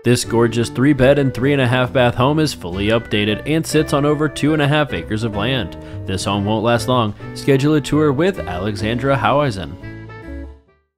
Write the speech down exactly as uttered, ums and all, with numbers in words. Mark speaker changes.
Speaker 1: This gorgeous three bed and three and a half bath home is fully updated and sits on over two and a half acres of land. This home won't last long. Schedule a tour with Alexandra Haueisen.